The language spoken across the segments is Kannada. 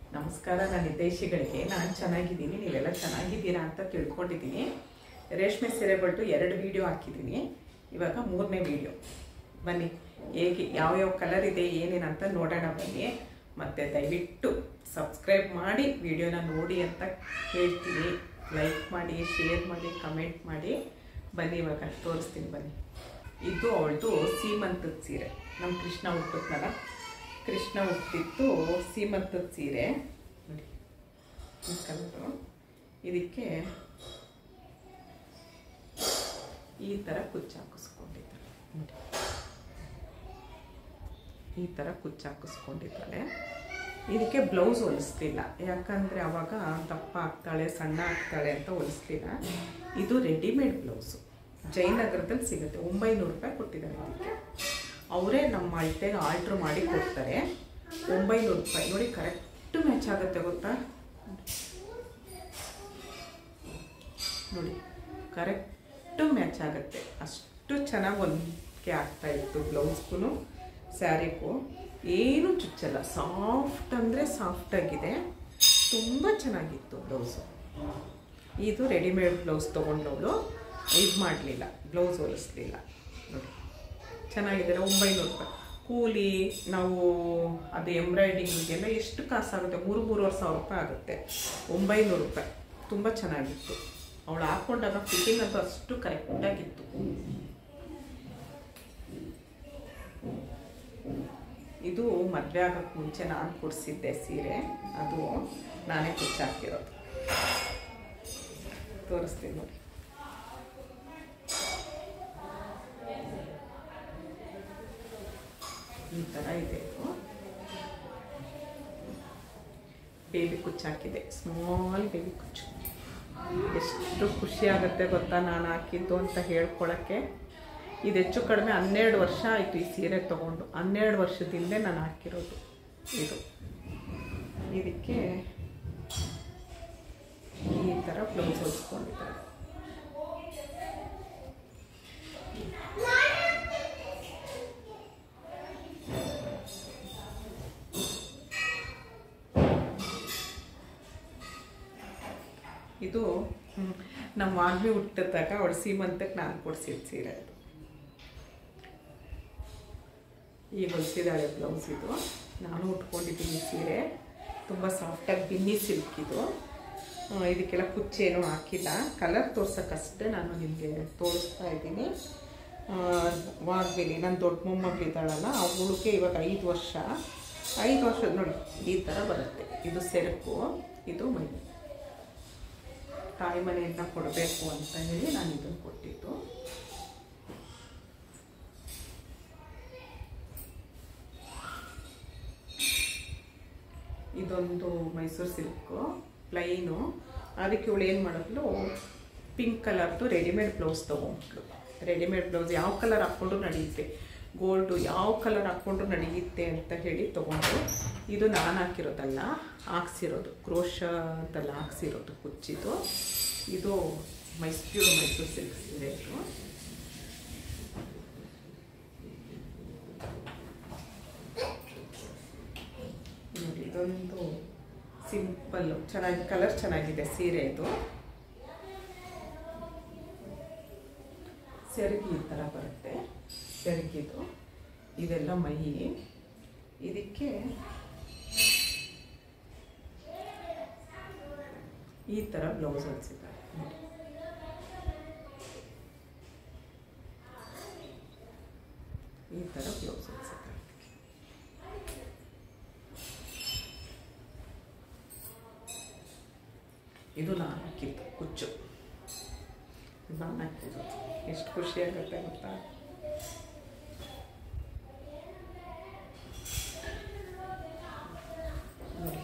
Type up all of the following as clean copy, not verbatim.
ನಮಸ್ಕಾರ ನನ್ನ ಹಿತೈಷಿಗಳಿಗೆ. ನಾನು ಚೆನ್ನಾಗಿದ್ದೀನಿ, ನೀವೆಲ್ಲ ಚೆನ್ನಾಗಿದ್ದೀರಾ ಅಂತ ತಿಳ್ಕೊಂಡಿದ್ದೀನಿ. ರೇಷ್ಮೆ ಸೀರೆಗಳ್ದು 2 ವಿಡಿಯೋ ಹಾಕಿದ್ದೀನಿ. ಇವಾಗ 3ನೇ ವಿಡಿಯೋ. ಬನ್ನಿ, ಹೇಗೆ ಯಾವ್ಯಾವ ಕಲರ್ ಇದೆ ಏನೇನಂತ ನೋಡೋಣ ಬನ್ನಿ. ಮತ್ತು ದಯವಿಟ್ಟು ಸಬ್ಸ್ಕ್ರೈಬ್ ಮಾಡಿ ವಿಡಿಯೋನ ನೋಡಿ ಅಂತ ಹೇಳ್ತೀನಿ. ಲೈಕ್ ಮಾಡಿ, ಶೇರ್ ಮಾಡಿ, ಕಮೆಂಟ್ ಮಾಡಿ. ಬನ್ನಿ ಇವಾಗ ತೋರಿಸ್ತೀನಿ ಬನ್ನಿ. ಇದು ಅವಳದು ಸೀಮಂತದ ಸೀರೆ. ನಮ್ಮ ಕೃಷ್ಣ ಹುಟ್ಟಿದ್ನಲ್ಲ, ಕೃಷ್ಣ ಹುಟ್ಟಿದ್ದು ಸೀಮಂತದ ಸೀರೆ ನೋಡಿ. ಈ ಕಲರು. ಇದಕ್ಕೆ ಈ ಥರ ಕುಚ್ಚು ಹಾಕಿಸ್ಕೊಂಡಿದ್ದಾರೆ ನೋಡಿ. ಈ ಥರ ಕುಚ್ಚು ಹಾಕಿಸ್ಕೊಂಡಿದ್ದಾಳೆ. ಇದಕ್ಕೆ ಬ್ಲೌಸ್ ಹೊಲಿಸ್ಲಿಲ್ಲ, ಯಾಕಂದರೆ ಅವಾಗ ದಪ್ಪ ಆಗ್ತಾಳೆ ಸಣ್ಣ ಆಗ್ತಾಳೆ ಅಂತ ಹೊಲಿಸ್ಲಿಲ್ಲ. ಇದು ರೆಡಿಮೇಡ್ ಬ್ಲೌಸು, ಜಯನಗರದಲ್ಲಿ ಸಿಗುತ್ತೆ. 900 ರೂಪಾಯಿ ಕೊಟ್ಟಿದ್ದಾರೆ ಇದಕ್ಕೆ. ಅವರೇ ನಮ್ಮ ಅಳತೆಗೆ ಆಲ್ಟ್ರ್ ಮಾಡಿ ಕೊಡ್ತಾರೆ. 900 ರೂಪಾಯಿ ನೋಡಿ. ಕರೆಕ್ಟ್ ಮ್ಯಾಚ್ ಆಗುತ್ತೆ ಗೊತ್ತಾ ನೋಡಿ. ಕರೆಕ್ಟು ಮ್ಯಾಚ್ ಆಗುತ್ತೆ. ಅಷ್ಟು ಚೆನ್ನಾಗಿ ಹೊಂದಿಕೆ ಆಗ್ತಾಯಿತ್ತು ಬ್ಲೌಸ್ಗೂ ಸ್ಯಾರಿಗೂ. ಏನೂ ಚುಚ್ಚಲ್ಲ, ಸಾಫ್ಟ್ ಅಂದರೆ ಸಾಫ್ಟಾಗಿದೆ. ತುಂಬ ಚೆನ್ನಾಗಿತ್ತು ಬ್ಲೌಸು. ಇದು ರೆಡಿಮೇಡ್ ಬ್ಲೌಸ್ ತೊಗೊಂಡವಳು ಇದು ಮಾಡಲಿಲ್ಲ, ಬ್ಲೌಸ್ ಹೊಲಿಸ್ಲಿಲ್ಲ ನೋಡಿ. ಚೆನ್ನಾಗಿದೆ. 900 ರೂಪಾಯಿ ಕೂಲಿ. ನಾವು ಅದು ಎಂಬ್ರಾಯ್ಡಿಂಗಿಗೆಲ್ಲ ಎಷ್ಟು ಕಾಸಾಗುತ್ತೆ? 3-3.5 ಸಾವಿರ ರೂಪಾಯಿ ಆಗುತ್ತೆ. 900 ರೂಪಾಯಿ. ತುಂಬ ಚೆನ್ನಾಗಿತ್ತು. ಅವಳು ಹಾಕ್ಕೊಂಡಾಗ ಫಿಟ್ಟಿಂಗ್ ಅಂತೂ ಅಷ್ಟು ಕರೆಕ್ಟಾಗಿತ್ತು. ಇದು ಮದುವೆ ಆಗೋಕ್ಕೆ ಮುಂಚೆ ನಾನು ಕೊಡಿಸಿದ್ದೆ ಸೀರೆ. ಅದು ನಾನೇ ಕುಚ್ಚು ಹಾಕಿರೋದು. ತೋರಿಸ್ತೀನಿ ನೋಡಿ. ಈ ಥರ ಇದೆ. ಇದು ಬೇಬಿ ಕುಚ್ಚು ಹಾಕಿದೆ, ಸ್ಮಾಲ್ ಬೇಬಿ ಕುಚ್ಚು. ಎಷ್ಟು ಖುಷಿ ಆಗುತ್ತೆ ಗೊತ್ತಾ ನಾನು ಹಾಕಿದ್ದು ಅಂತ ಹೇಳ್ಕೊಳಕ್ಕೆ. ಇದು ಹೆಚ್ಚು ಕಡಿಮೆ 12 ವರ್ಷ ಆಯಿತು ಈ ಸೀರೆ ತೊಗೊಂಡು. 12 ವರ್ಷದಿಂದ ನಾನು ಹಾಕಿರೋದು ಇದು. ಇದಕ್ಕೆ ಈ ಥರ ಬ್ಲೌಸ್ ಹೊಲಿಸ್ಕೊಂಡಿದ್ದಾರೆ. ಇದು ನಮ್ಮ ವಾಗ್ಮಿ ಹುಟ್ಟಿದಾಗ ಅವಳು ಸೀಮಂತಕ್ಕೆ ನಾನು ಕೊಡಿಸಿದ ಸೀರೆ. ಇದು ಈಗ ಹೊಲಿಸಿದಾಳೆ ಬ್ಲೌಸ್. ಇದು ನಾನು ಉಟ್ಕೊಂಡಿದ್ದೀನಿ ಸೀರೆ. ತುಂಬ ಸಾಫ್ಟಾಗಿ ಬಿನ್ನಿ ಸಿಲ್ಕ್ ಇದು. ಇದಕ್ಕೆಲ್ಲ ಕುಚ್ಚೇನೂ ಹಾಕಿಲ್ಲ. ಕಲರ್ ತೋರ್ಸೋಕ್ಕಷ್ಟೇ ನಾನು ನಿಮಗೆ ತೋರಿಸ್ತಾ ಇದ್ದೀನಿ. ವಾಗ್ಮಿಲಿ ನನ್ನ ದೊಡ್ಡ ಮೊಮ್ಮಗಳಿದ್ದಾಳಲ್ಲ, ಅವಳಿಗೆ ಇವಾಗ 5 ವರ್ಷ. 5 ವರ್ಷದ ನೋಡಿ ಈ ಥರ ಬರುತ್ತೆ. ಇದು ಸೆರಕು, ಇದು ಮೈ. ತಾಯಿ ಮನೆಯಿಂದ ಕೊಡಬೇಕು ಅಂತ ಹೇಳಿ ನಾನು ಇದನ್ನು ಕೊಟ್ಟಿದ್ದು. ಇದೊಂದು ಮೈಸೂರು ಸಿಲ್ಕು ಪ್ಲೈನು. ಅದಕ್ಕೆ ಇವಳು ಏನು ಮಾಡಿದ್ಲು, ಪಿಂಕ್ ಕಲರ್ದು ರೆಡಿಮೇಡ್ ಬ್ಲೌಸ್ ತೊಗೊಂಡ್ಲು. ರೆಡಿಮೇಡ್ ಬ್ಲೌಸ್ ಯಾವ ಕಲರ್ ಹಾಕ್ಕೊಂಡ್ರು ನಡೆಯುತ್ತೆ, ಗೋಲ್ಡು ಯಾವ ಕಲರ್ ಹಾಕ್ಕೊಂಡ್ರು ನಡೆಯುತ್ತೆ ಅಂತ ಹೇಳಿ ತೊಗೊಂಡು. ಇದು ನಾನು ಹಾಕಿರೋದಲ್ಲ, ಹಾಕ್ಸಿರೋದು ಕ್ರೋಶದಲ್ಲಿ ಹಾಕ್ಸಿರೋದು ಕುಚ್ಚಿದು. ಇದು ಮೈಸೂರು ಸಿಲ್ಕ್ ಸೀರೆ. ಇದು ನೋಡಿ, ಇದೊಂದು ಸಿಂಪಲ್ಲು ಚೆನ್ನಾಗಿ ಕಲರ್ ಚೆನ್ನಾಗಿದೆ ಸೀರೆ. ಇದು ಸೆರಗಿ ಈ ಥರ ಬರುತ್ತೆ. ಸೆರಗಿದು ಇದೆಲ್ಲ ಮೈ. ಇದಕ್ಕೆ ಈ ಥರ ಬ್ಲೌಸ್ ಹೊಲಿಸಿದ್ದಾರೆ ನೋಡಿ. ಈ ಥರ ಬ್ಲೌಸ್ ಹೊಲಿಸಿದ್ದಾರೆ. ಇದು ನಾನು ಹಾಕಿದ್ದು ಕುಚ್ಚು. ನಾನು ಹಾಕಿದ್ದು ಎಷ್ಟು ಖುಷಿಯಾಗುತ್ತೆ ಗೊತ್ತಾ. ನೋಡಿ,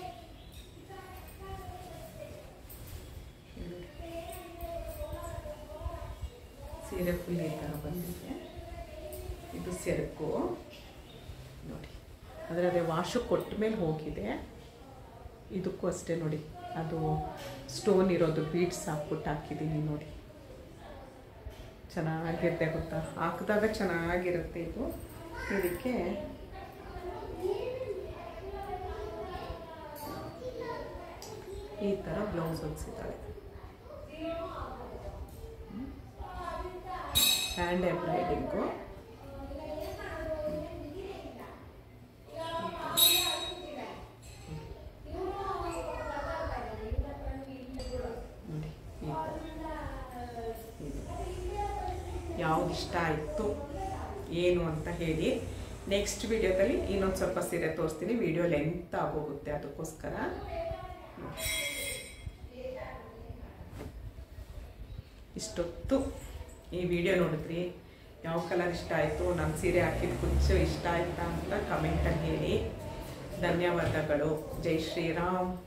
ಸೀರೆ ಫುಲ್ ಈ ಥರ ಬಂದಿದೆ. ಇದು ಸೆರಕು ನೋಡಿ. ಅದರದೇ ವಾಶು ಕೊಟ್ಟ ಮೇಲೆ ಹೋಗಿದೆ. ಇದಕ್ಕೂ ಅಷ್ಟೇ ನೋಡಿ, ಅದು ಸ್ಟೋನ್ ಇರೋದು ಬೀಡ್ಸ್ ಹಾಕ್ಬಿಟ್ಟು ಹಾಕಿದ್ದೀನಿ ನೋಡಿ. ಚೆನ್ನಾಗಿರುತ್ತೆ ಗೊತ್ತಾ, ಹಾಕಿದಾಗ ಚೆನ್ನಾಗಿರುತ್ತೆ ಇದು. ಇದಕ್ಕೆ ಈ ಥರ ಬ್ಲೌಸ್ ಹೊಲಿಸಿದ್ದಾಳೆ. Hand embroidering. ಯಾವ್ದು ಇಷ್ಟ ಆಯಿತು ಏನು ಅಂತ ಹೇಳಿ. ನೆಕ್ಸ್ಟ್ ವಿಡಿಯೋದಲ್ಲಿ ಇನ್ನೊಂದು ಸ್ವಲ್ಪ ಸೀರೆ ತೋರಿಸ್ತೀನಿ. ವಿಡಿಯೋ ಲೆಂತ್ ಆಗೋಗುತ್ತೆ, ಅದಕ್ಕೋಸ್ಕರ. ಇಷ್ಟೊತ್ತು ಈ ವಿಡಿಯೋ ನೋಡಿದ್ರಿ. ಯಾವ ಕಲರ್ ಇಷ್ಟ ಆಯಿತು, ನನ್ನ ಸೀರೆ ಹಾಕಿದ ಕುಚ್ಚು ಇಷ್ಟ ಆಯ್ತಾ ಅಂತ ಕಮೆಂಟಲ್ಲಿ ಹೇಳಿ. ಧನ್ಯವಾದಗಳು. ಜೈ ಶ್ರೀರಾಮ್.